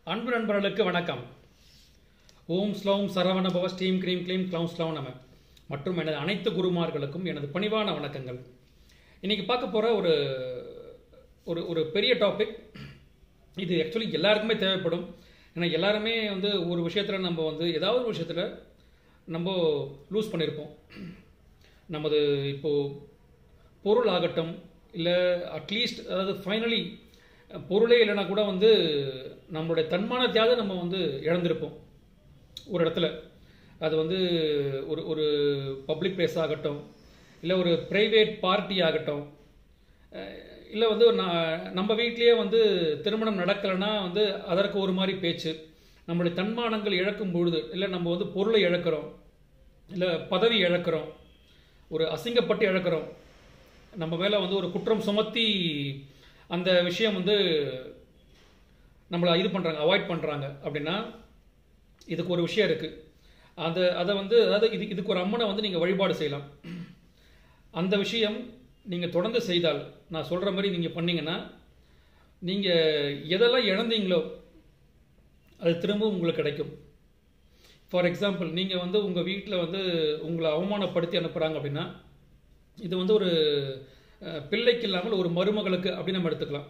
அன்பு நண்பர்களுக்கு வணக்கம். ஓம் ஸ்லோம் சரவண பவ ஸ்டீம் கிரீம் க்ளீம் க்ளௌம் ஸ்லோம் நம மற்றும் எனது அனைத்து குருமார்களுக்கும் எனது பணிவான வணக்கங்கள். இன்னைக்கு பார்க்க போகிற ஒரு ஒரு ஒரு பெரிய டாபிக். இது ஆக்சுவலி எல்லாருக்குமே தேவைப்படும். ஏன்னா எல்லாருமே ஒரு விஷயத்தில் நம்ம ஏதாவது ஒரு விஷயத்தில் நம்ம லூஸ் பண்ணியிருப்போம். நமது இப்போது பொருள் ஆகட்டும், இல்லை அட்லீஸ்ட் அதாவது ஃபைனலி பொருளே இல்லைனா கூட நம்மளுடைய தன்மானத்தையாவது நம்ம இழந்திருப்போம் ஒரு இடத்துல. அது ஒரு ஒரு பப்ளிக் பிளேஸ் ஆகட்டும், இல்லை ஒரு ப்ரைவேட் பார்ட்டி ஆகட்டும், இல்லை நம்ம வீட்லேயே திருமணம் நடக்கலைன்னா அதற்கு ஒரு மாதிரி பேச்சு. நம்மளுடைய தன்மானங்கள் இழக்கும் பொழுது, இல்லை நம்ம பொருளை இழக்கிறோம், இல்லை பதவி இழக்கிறோம், ஒரு அசிங்கப்பட்டு இழக்கிறோம், நம்ம மேலே ஒரு குற்றம் சுமத்தி அந்த விஷயம் நம்மளை இது பண்ணுறாங்க, அவாய்ட் பண்ணுறாங்க அப்படின்னா இதுக்கு ஒரு விஷயம் இருக்குது. அதை அதாவது இதுக்கு ஒரு அம்மனை நீங்கள் வழிபாடு செய்யலாம். அந்த விஷயம் நீங்கள் தொடர்ந்து செய்தால், நான் சொல்கிற மாதிரி நீங்கள் பண்ணீங்கன்னா, நீங்கள் எதெல்லாம் இழந்தீங்களோ அது திரும்பவும் உங்களுக்கு கிடைக்கும். ஃபார் எக்ஸாம்பிள், நீங்கள் உங்கள் வீட்டில் உங்களை அவமானப்படுத்தி அனுப்புகிறாங்க அப்படின்னா, இது ஒரு பிள்ளைக்கு இல்லாமல் ஒரு மருமகளுக்கு அப்படின்னு நம்ம எடுத்துக்கலாம்.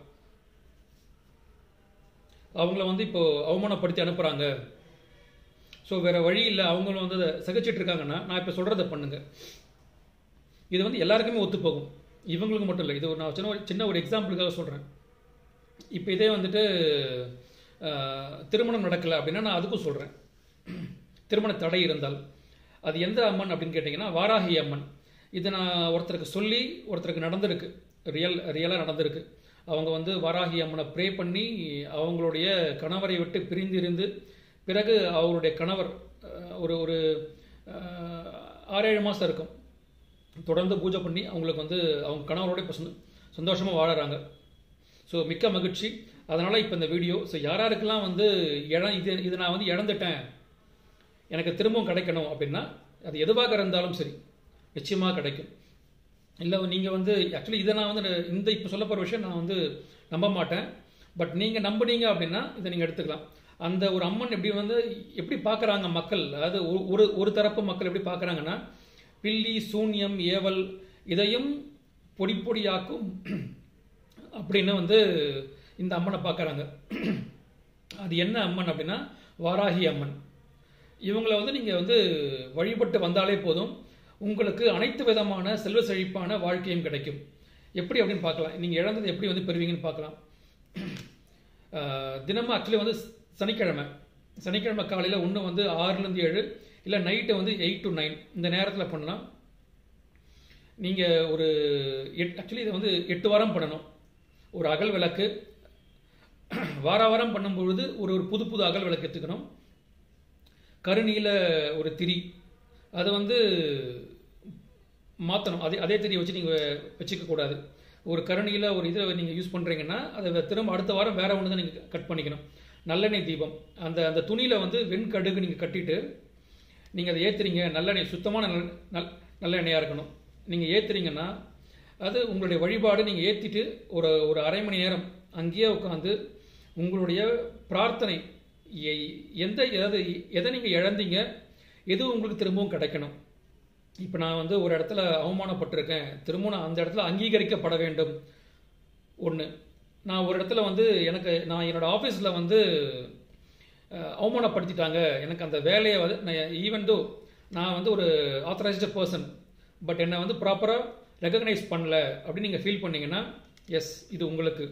அவங்கள இப்போ அவமானப்படுத்தி அனுப்புகிறாங்க. ஸோ வேறு வழி இல்லை, அவங்களும் அதை சகிச்சிட்டு இருக்காங்கன்னா, நான் இப்போ சொல்கிறத பண்ணுங்க. இது எல்லாருக்குமே ஒத்து போகும், இவங்களுக்கு மட்டும் இல்லை. இது நான் சின்ன ஒரு எக்ஸாம்பிளுக்காக சொல்கிறேன். இப்போ இதே திருமணம் நடக்கலை அப்படின்னா நான் அதுக்கும் சொல்கிறேன். திருமண தடை இருந்தால் அது எந்த அம்மன் அப்படின்னு கேட்டிங்கன்னா, வாராகி அம்மன். இதை நான் ஒருத்தருக்கு சொல்லி ஒருத்தருக்கு நடந்திருக்கு, ரியலாக நடந்திருக்கு. அவங்க வாராகி அம்மனை ப்ரே பண்ணி அவங்களுடைய கணவரை விட்டு பிரிந்து இருந்து, பிறகு அவருடைய கணவர் ஒரு ஒரு 6-7 மாதம் இருக்கும் தொடர்ந்து பூஜை பண்ணி அவங்களுக்கு அவங்க கணவரோட இப்போ சந்தோஷமாக வாழறாங்க. ஸோ மிக்க மகிழ்ச்சி. அதனால் இப்போ இந்த வீடியோ, ஸோ யாராருக்கெல்லாம் இது நான் இழந்துட்டேன், எனக்கு திரும்பவும் கிடைக்கணும் அப்படின்னா, அது எதுவாக இருந்தாலும் சரி நிச்சயமாக கிடைக்கும். இல்லை நீங்கள் ஆக்சுவலி இதை நான் இந்த இப்போ சொல்ல போகிற விஷயம் நான் நம்ப மாட்டேன். பட் நீங்கள் நம்புனீங்க அப்படின்னா இதை நீங்கள் எடுத்துக்கலாம். அந்த ஒரு அம்மன் எப்படி பார்க்குறாங்க மக்கள், அதாவது ஒரு தரப்பு மக்கள் எப்படி பார்க்குறாங்கன்னா, பில்லி சூன்யம் ஏவல் இதையும் பொடி பொடியாக்கும் அப்படின்னு இந்த அம்மனை பார்க்குறாங்க. அது என்ன அம்மன் அப்படின்னா, வாராகி அம்மன். இவங்களை நீங்கள் வழிபட்டு வந்தாலே போதும், உங்களுக்கு அனைத்து விதமான செல்வ செழிப்பான வாழ்க்கையும் கிடைக்கும். எப்படி அப்படின்னு பார்க்கலாம். நீங்கள் இழந்தது எப்படி பெறுவீங்கன்னு பார்க்கலாம். தினமும் ஆக்சுவலி சனிக்கிழமை காலையில் 6லேருந்து 7, இல்லை நைட்டு 8 to 9 இந்த நேரத்தில் பண்ணலாம். நீங்கள் ஒரு ஆக்சுவலி இதை 8 வாரம் பண்ணணும். ஒரு அகல் விளக்கு வாரம் பண்ணும்பொழுது ஒரு புது அகல் விளக்கு எடுத்துக்கணும். கருநீல ஒரு திரி, அது மாற்றணும். அதே திரியை வச்சு நீங்கள் வச்சுக்கக்கூடாது. ஒரு கருணியில் ஒரு இதை நீங்கள் யூஸ் பண்ணுறீங்கன்னா அதை திரும்ப அடுத்த வாரம் வேறு ஒன்று தான் நீங்கள் கட் பண்ணிக்கணும். நல்லெண்ணெய் தீபம், அந்த துணியில் வெண்கடுகு நீங்கள் கட்டிட்டு நீங்கள் அதை ஏற்றுறீங்க. நல்லெண்ணெய், சுத்தமான நல்லெண்ணெயாக இருக்கணும். நீங்கள் ஏற்றுறீங்கன்னா அது உங்களுடைய வழிபாடு. நீங்கள் ஏற்றிட்டு ஒரு அரை மணி நேரம் அங்கேயே உட்காந்து உங்களுடைய பிரார்த்தனை, எதை நீங்கள் இழந்தீங்க, எது உங்களுக்கு திரும்பவும் கிடைக்கணும். இப்போ நான் ஒரு இடத்துல அவமானப்பட்டிருக்கேன், திரும்பவும் அந்த இடத்துல அங்கீகரிக்கப்பட வேண்டும். ஒன்று, நான் ஒரு இடத்துல நான் என்னோட ஆஃபீஸில் அவமானப்படுத்திட்டாங்க, எனக்கு அந்த வேலையை ஈவன் தோ நான் ஒரு ஆத்தரைஸ்டு பர்சன், பட் என்னை ப்ராப்பராக ரெகக்னைஸ் பண்ணல அப்படின்னு நீங்கள் ஃபீல் பண்ணீங்கன்னா, எஸ் இது உங்களுக்கு.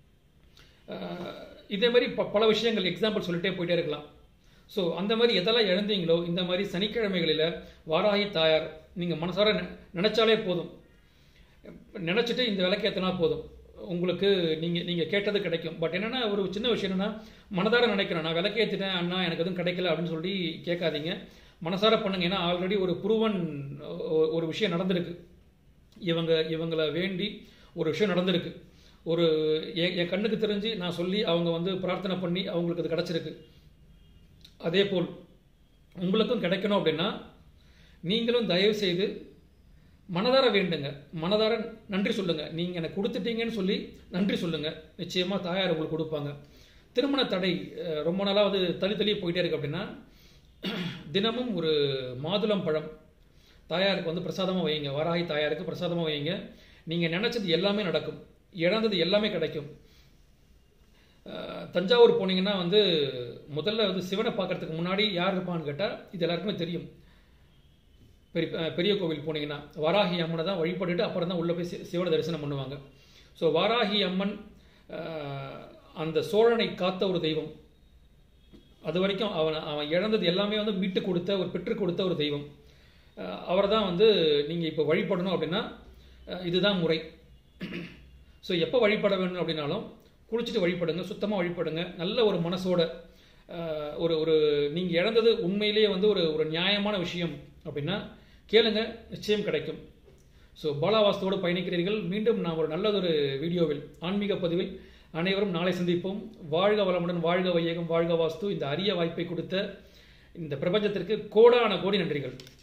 இதே மாதிரி பல விஷயங்கள் எக்ஸாம்பிள் சொல்லிட்டே போயிட்டே இருக்கலாம். ஸோ அந்த மாதிரி எதெல்லாம் இழந்தீங்களோ, இந்த மாதிரி சனிக்கிழமைகளில் வாராகி தாயார் நீங்கள் மனசார நினச்சாலே போதும், நினச்சிட்டு இந்த விளக்கேற்றினா போதும், உங்களுக்கு நீங்கள் கேட்டது கிடைக்கும். பட் என்னென்னா ஒரு சின்ன விஷயம் என்னென்னா, மனதார நினைக்கிறேன், நான் விளக்கேற்றிட்டேன் அண்ணா எனக்கு எதுவும் கிடைக்கல அப்படின்னு சொல்லி கேட்காதீங்க. மனசார பண்ணுங்க. ஏன்னா ஆல்ரெடி ஒரு ப்ரூவன் ஒரு விஷயம் நடந்திருக்கு. இவங்களை வேண்டி ஒரு விஷயம் நடந்திருக்கு. என் கண்ணுக்கு தெரிஞ்சு நான் சொல்லி அவங்க பிரார்த்தனை பண்ணி அவங்களுக்கு அது கிடச்சிருக்கு. அதே போல் உங்களுக்கும் கிடைக்கணும் அப்படின்னா நீங்களும் தயவு செய்து மனதார வேண்டுங்க, மனதார நன்றி சொல்லுங்க. நீங்கள் எனக்கு கொடுத்துட்டீங்கன்னு சொல்லி நன்றி சொல்லுங்க. நிச்சயமாக தாயார் உங்களுக்கு கொடுப்பாங்க. திருமண தடை ரொம்ப நாளாவது தள்ளி போயிட்டே இருக்கு அப்படின்னா தினமும் ஒரு மாதுளம் பழம் தாயாருக்கு வந்து பிரசாதமாக வைங்க. வாராகி தாயாருக்கு பிரசாதமாக வைங்க. நீங்கள் நினச்சது எல்லாமே நடக்கும், இழந்தது எல்லாமே கிடைக்கும். தஞ்சாவூர் போனீங்கன்னா வந்து முதல்ல வந்து சிவனை பார்க்கறதுக்கு முன்னாடி யார் இருப்பான்னு கேட்டால் இது எல்லாருக்குமே தெரியும். பெரிய கோவில் போனீங்கன்னா வாராகி அம்மனை தான் வழிபட்டுட்டு அப்புறம் தான் உள்ளே போய் சிவனை தரிசனம் பண்ணுவாங்க. ஸோ வாராகி அம்மன் அந்த சோழனை காத்த ஒரு தெய்வம். அது வரைக்கும் அவன் இழந்தது எல்லாமே வந்து மீட்டு கொடுத்த ஒரு பெற்று கொடுத்த ஒரு தெய்வம். அவரை தான் வந்து நீங்கள் இப்போ வழிபடணும் அப்படின்னா இதுதான் முறை. ஸோ எப்போ வழிபட வேணும் அப்படின்னாலும் குளிச்சுட்டு வழிபடுங்க, சுத்தமாக வழிபடுங்க, நல்ல ஒரு மனசோட. ஒரு நீங்கள் இழந்தது உண்மையிலேயே வந்து ஒரு நியாயமான விஷயம் அப்படின்னா கேளுங்க, நிச்சயம் கிடைக்கும். ஸோ பாலாவாஸ்துவோடு பயணிக்கிறீர்கள். மீண்டும் நான் ஒரு நல்லதொரு வீடியோவில் ஆன்மீக பதிவில் அனைவரும் நாளை சந்திப்போம். வாழ்க வளமுடன், வாழ்க வையகம், வாழ்க வாஸ்து. இந்த அரிய வாய்ப்பை கொடுத்த இந்த பிரபஞ்சத்திற்கு கோடான கோடி நன்றிகள்.